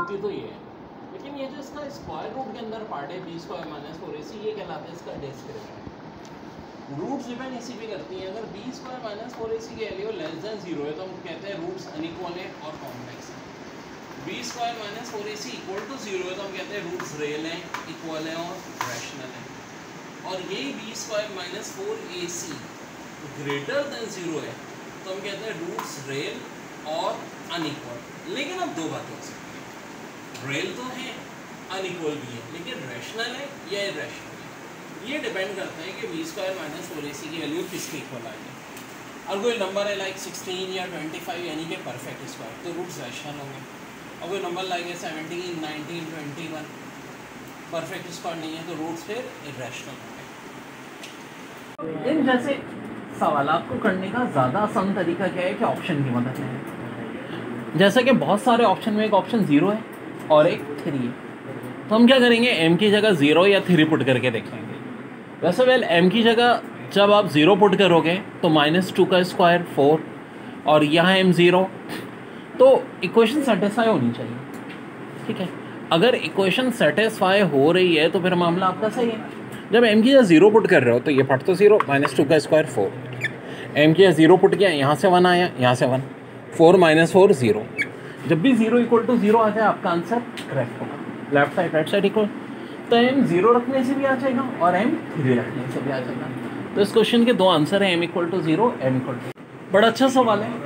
होती तो ये है, लेकिन ये जो इसका स्क्वायर रूट के अंदर पार्ट है बी स्क्वायर माइनस 4ac, ये कहलाता है इसका डिस्क्रिमिनेंट। रूट्स डिपेंड इसी पे करती हैं। अगर बी स्क्वायर माइनस 4ac की वैल्यू लेस देन 0 है तो हम कहते हैं रूट्स अनइक्वल है और कॉम्प्लेक्स है। B square minus 4ac equal to 0 है तो हम कहते हैं रूट्स रियल हैं, इक्वल है और रैशनल है। और यही B square minus 4ac greater than 0 है तो हम कहते हैं रूट्स रियल और अनइक्वल। लेकिन अब दो बातें हो सकती हैं, रियल तो है, अनइक्वल भी है, लेकिन रैशनल है या इरैशनल है, ये डिपेंड करता है कि बी स्क्वायर माइनस 4ac की वैल्यू किसके इक्वल आएगी। और कोई नंबर है लाइक 16 या 25 यानी कि परफेक्ट स्क्वायर तो रूट्स रैशनल होंगे। और कोई नंबर लाइक 17, 19, 21 परफेक्ट स्क्वायर नहीं है तो रूट्स फिर इरैशनल होंगे। इन जैसे सवालात को करने का ज़्यादा आसान तरीका क्या है कि ऑप्शन की मदद लें। जैसे कि बहुत सारे ऑप्शन में एक ऑप्शन 0 है और एक 3 है, तो हम क्या करेंगे, m की जगह 0 या 3 पुट करके देखेंगे। वैसे वेल m की जगह जब आप 0 पुट करोगे तो -2 का स्क्वायर 4 और यहाँ m 0, तो इक्वेशन सेटिस्फाई होनी चाहिए। ठीक है, अगर इक्वेशन सेटिस्फाई हो रही है तो फिर मामला आपका सही है। जब m की जगह 0 पुट कर रहे हो तो ये फट तो 0, -2 का स्क्वायर 4, m की जगह 0 पुट किया, यहाँ से 1 आया, यहाँ से 1, 4 - 4 0। जब भी 0 = 0 आ जाए आपका आंसर करेक्ट होगा, left side right side equal. तो m 0 रखने से भी आ जाएगा और m 3 रखने से भी आ जाएगा। तो इस क्वेश्चन के दो आंसर हैं, m = 0, m = बड़ा अच्छा सवाल है।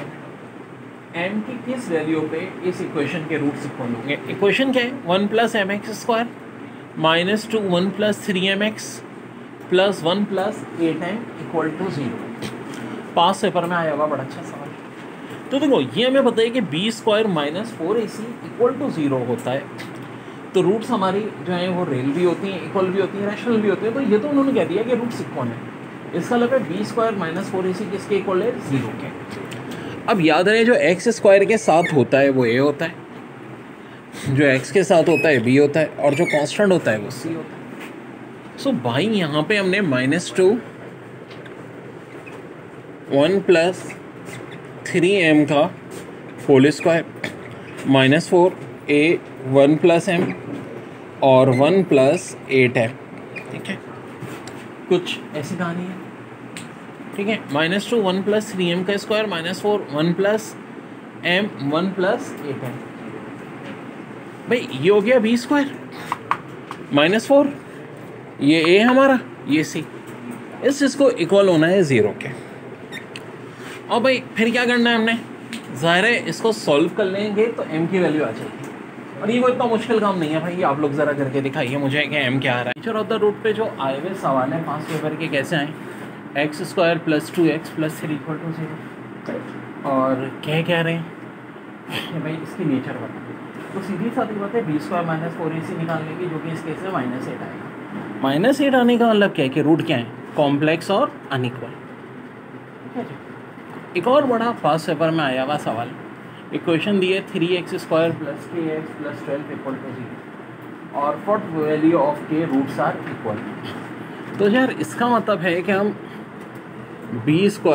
m की किस वैल्यू पे इस इक्वेशन के रूट्स इक्वल होंगे। इक्वेशन क्या है, 1 + mx² -2 1 + 3mx + 1 + 8m = 0। पास पेपर में आया हुआ बड़ा अच्छा सवाल। तो देखो ये हमें पता है कि b² - 4ac = 0 होता है, तो रूट्स हमारी जो है वो रियल भी होती हैं, इक्वल भी होती हैं, रैशनल भी होती है। तो ये तो उन्होंने कह दिया कि रूट्स इक्वल है, इसका मतलब है b² - 4ac किसके इक्वल है, 0 के। अब याद रहे जो x² के साथ होता है वो a होता है, जो x के साथ होता है b होता है, और जो कांस्टेंट होता है वो c होता है। सो भाई यहाँ पे हमने -2 1 + 3m का होल स्क्वायर -4 a 1 + m और 1 + 8m, ठीक है, कुछ ऐसी कहानी है। ठीक है, -2 1 + 3m का स्क्वायर -4 1 + m 1 + 8m। भाई ये हो गया b² -4, ये a हमारा, ये c, इस चीज़ को इक्वल होना है 0 के। और भाई फिर क्या करना है हमने, ज़ाहिर है इसको सॉल्व कर लेंगे तो m की वैल्यू आ जाएगी। और ये कोई इतना मुश्किल काम नहीं है भाई, आप लोग ज़रा करके दिखाइए मुझे कि m क्या आ रहा है। नेचर ऑफ द रूट पे जो आए हुए सवाल हैं पास पेपर के कैसे आए, x² + 2x + 3 = 0, और कह रहे हैं भाई इसकी नेचर बता। तो सीधी साधी बात है, b² - 4ac निकालने की, जो कि इस केस में -8 आएगा। -8 आने का मतलब क्या है कि रूट क्या है, कॉम्प्लेक्स और अनइक्वल। ठीक है जी। एक और बड़ा पास पेपर में आया हुआ सवाल, इक्वेशन दी है 3x² + kx + 12 = 0 और for value of k roots are equal. तो यार इसका मतलब है कि हम b² -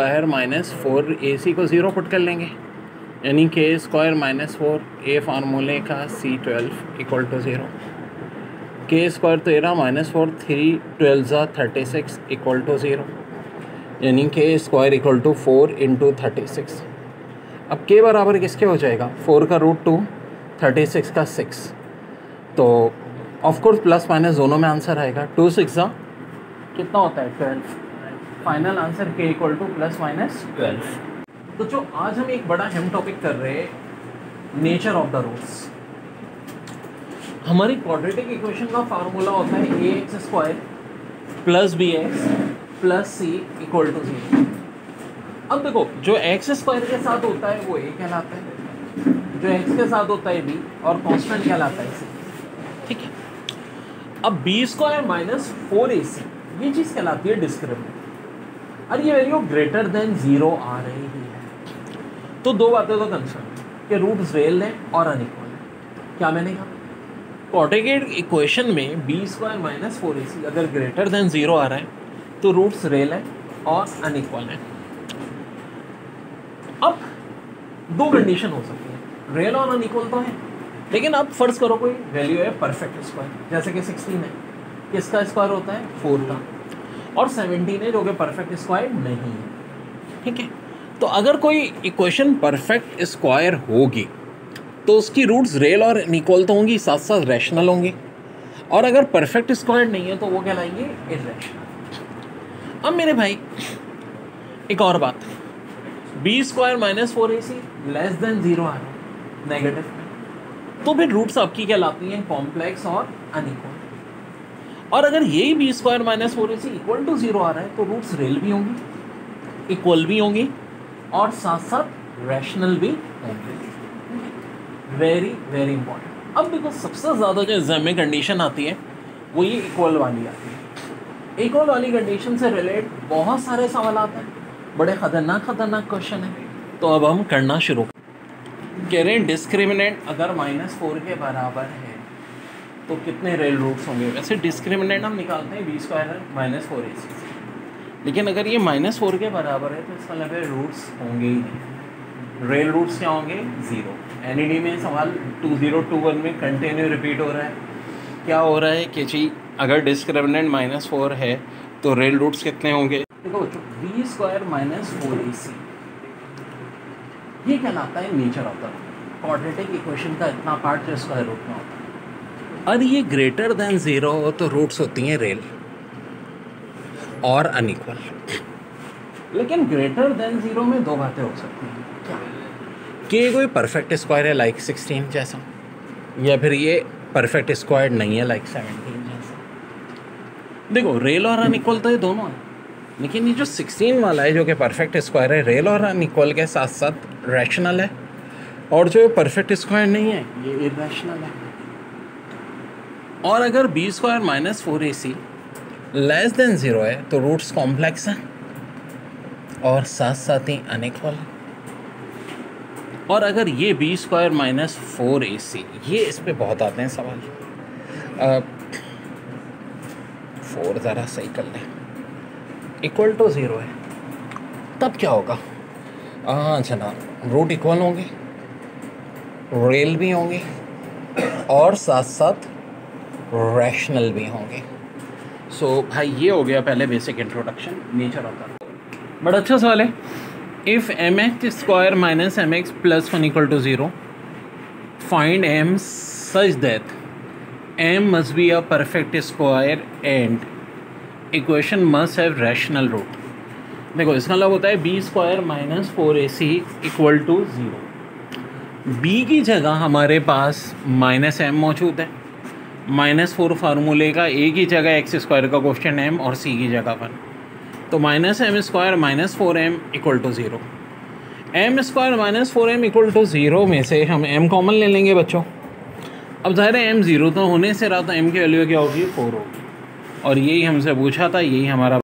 4ac को 0 पुट कर लेंगे, यानी k² - 4 a फार्मूले का c12 = 0, k² 13 - 4 3 12 36 = 0, यानी k² = 4 × 36। अब k बराबर किसके हो जाएगा, 4 का √2 36 का 6, तो ऑफकोर्स प्लस माइनस दोनों में आंसर आएगा। 2 6 कितना होता है, 12। Final answer k = ±12। तो जो आज हम एक बड़ा अहम टॉपिक कर रहे हैं, नेचर ऑफ द रूट्स। हमारी क्वाड्रेटिक इक्वेशन का फार्मूला होता है ax² + bx + c = 0। अब देखो जो x² के साथ होता है वो a कहलाता है, जो x के साथ होता है b, और कांस्टेंट कहलाता है c। ठीक है, अब b² - 4ac ये चीज़ कहलाती है डिस्क्रिमिनेंट। और ये वैल्यू ग्रेटर देन 0 आ रही है, तो दो बातें तो कंसर्न कि रूट्स रियल है और अनइक्वल है। क्या मैंने कहा, क्वाड्रेटिक इक्वेशन में b² - 4ac अगर ग्रेटर देन 0 आ रहा है तो रूट्स रियल है और अनइक्वल है। अब दो कंडीशन हो सकती है, रियल और अनइक्वल तो है, लेकिन अब फर्ज करो कोई वैल्यू है परफेक्ट स्क्वायर, जैसे कि 16 है, किसका स्क्वायर होता है 4 का, और 17 है जो कि परफेक्ट स्क्वायर नहीं है, ठीक है। तो अगर कोई इक्वेशन परफेक्ट स्क्वायर होगी तो उसकी रूट्स रियल और अनइक्वल तो होंगी, साथ साथ रैशनल होंगी, और अगर परफेक्ट स्क्वायर नहीं है तो वो कहलाएंगे इर्रेशनल। अब मेरे भाई एक और बात, B square minus 4ac less than 0 आ रहा है नेगेटिव में, तो फिर रूट्स आपकी कहलाती हैं कॉम्प्लेक्स और अनइक्वल। और अगर यही B square minus 4ac equal to 0 आ रहा है तो रूट्स रियल भी होंगी, इक्वल भी होंगी, और साथ साथ रैशनल भी होंगे। Very very important. अब देखो सबसे ज़्यादा जो एग्जाम में कंडीशन आती है वो ये इक्वल वाली आती है। इक्वल वाली कंडीशन से रिलेट बहुत सारे सवाल आते हैं, बड़े ख़तरनाक क्वेश्चन है। तो अब हम करना शुरू कह रहे हैं, डिस्क्रिमिनेंट अगर -4 के बराबर है तो कितने रियल रूट्स होंगे। वैसे डिस्क्रिमिनेंट हम निकालते हैं बी स्क्वायर -4ac से, लेकिन अगर ये -4 के बराबर है तो इसका मतलब है रूट्स होंगे ही नहीं। रियल रूट्स क्या होंगे 0। एनईडी में सवाल 2021 में कंटिन्यू रिपीट हो रहा है। क्या हो रहा है कि जी अगर डिस्क्रिमिनेंट -4 है तो रियल रूट्स कितने होंगे। देखो बच्चों, बी स्क्वायर -4ac ये कहलाता है nature of the quadratic equation का इतना पार्ट जो स्क्वायर रूट में होता है। और ये ग्रेटर देन 0 हो तो रूट्स होती हैं रियल और अनइक्वल। लेकिन ग्रेटर देन 0 में दो बातें हो सकती हैं, क्या कि कोई परफेक्ट स्क्वायर है लाइक 16 जैसा, या फिर ये परफेक्ट स्क्वायर नहीं है लाइक 17 जैसा। देखो रियल और अनइक्वल तो ये दोनों हैं, लेकिन ये जो 16 वाला है जो कि परफेक्ट स्क्वायर है, रियल और अनइक्वल के साथ साथ रैशनल है, और जो परफेक्ट स्क्वायर नहीं है ये इर्रेशनल है। और अगर B square -4ac less than 0 है तो रूट्स कॉम्प्लेक्स हैं और साथ साथ ही अनइक्वल। और अगर ये बी स्क्वायर -4ac, ये इस पे बहुत आते हैं सवाल, 4 ज़रा सही कर लें, इक्वल टू 0 है, तब क्या होगा। जनाब रूट इक्वल होंगे, रियल भी होंगे, और साथ साथ रैशनल भी होंगे। सो भाई ये हो गया पहले basic introduction nature of the. बड़ा अच्छा सवाल है। If mx square -mx + 1 = 0, find m such that m must be a perfect square and equation must have rational root. देखो इसका मतलब होता है बी स्क्वायर -4ac = 0। b की जगह हमारे पास -m मौजूद है, -4 फार्मूले का, a की जगह x स्क्वायर का क्वेश्चन m और c की जगह 1, तो -m² -4m = 0। m² -4m = 0 में से हम m कॉमन ले लेंगे बच्चों। अब ज़ाहिर है m 0 तो होने से रहा, तो m की वैल्यू क्या होगी 4 होगी, और यही हमसे पूछा था, यही हमारा